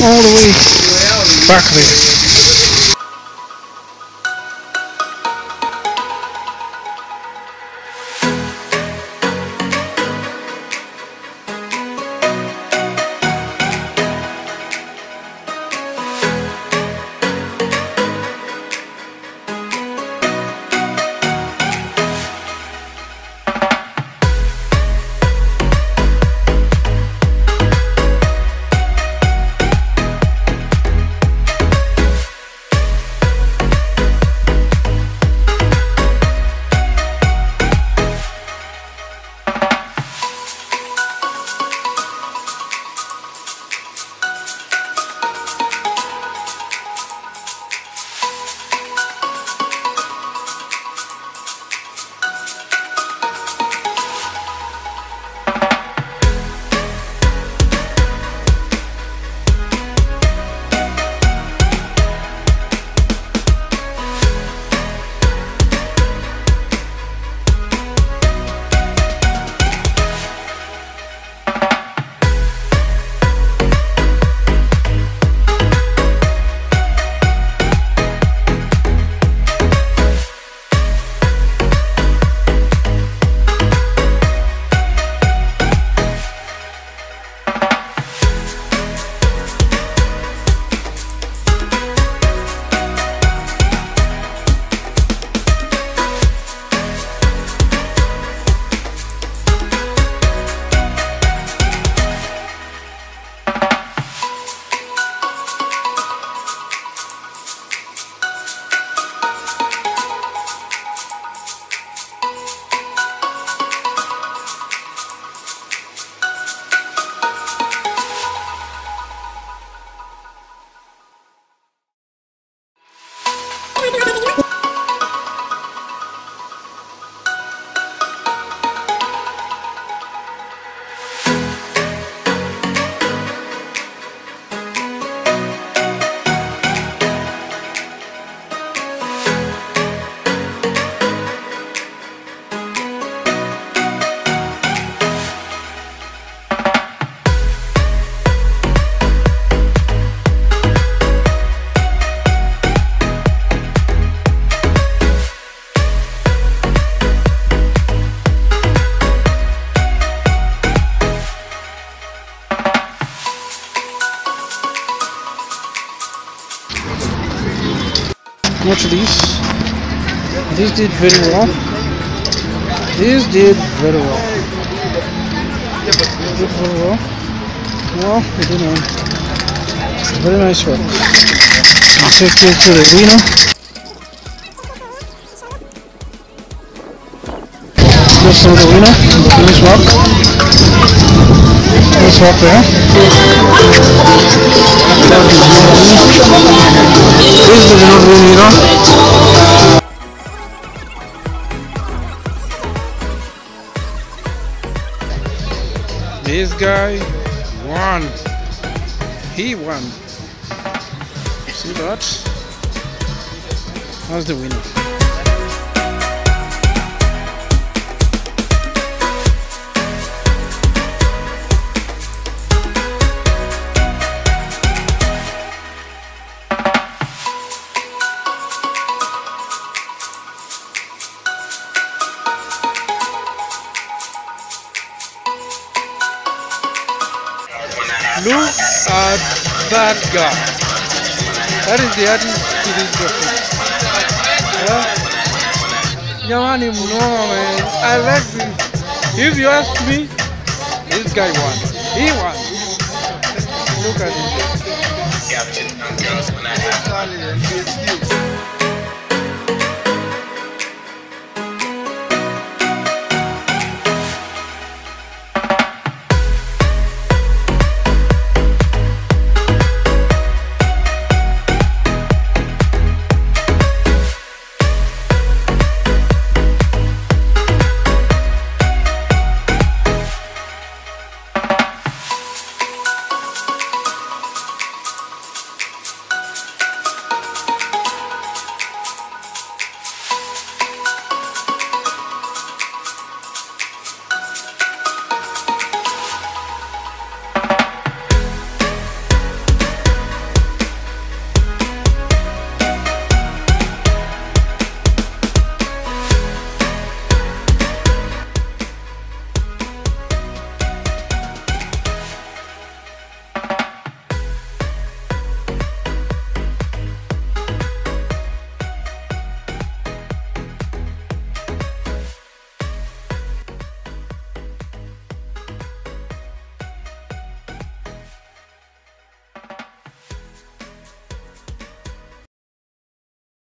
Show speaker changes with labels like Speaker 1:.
Speaker 1: all the way back there. Much of these did very well. These did very well. Did very well. Well, we did very nice work. I'll take you to the arena. This is the arena. Nice walk. Nice walk there. This is the arena. This guy won. He won. See that? That's the winner. Look at that guy. That is the artist to this graphic. Yeah, man, man. I like this. If you ask me, this guy won. He won. Look at him.